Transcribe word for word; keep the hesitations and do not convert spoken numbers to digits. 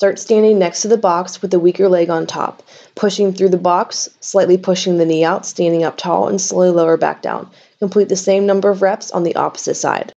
Start standing next to the box with the weaker leg on top, pushing through the box, slightly pushing the knee out, standing up tall, and slowly lower back down. Complete the same number of reps on the opposite side.